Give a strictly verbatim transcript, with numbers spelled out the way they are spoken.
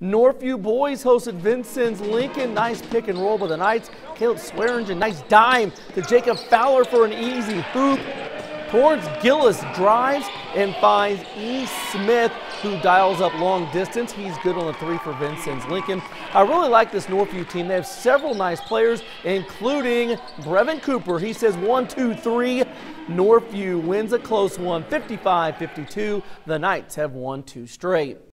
Northview boys hosted Vincennes Lincoln. Nice pick and roll by the Knights. Caleb Swearingen, nice dime to Jacob Fowler for an easy hoop. Torrance Gillis drives and finds E. Smith, who dials up long distance. He's good on the three for Vincennes Lincoln. I really like this Northview team. They have several nice players, including Brevin Cooper. He says one, two, three. Northview wins a close one, fifty-five fifty-two. The Knights have won two straight.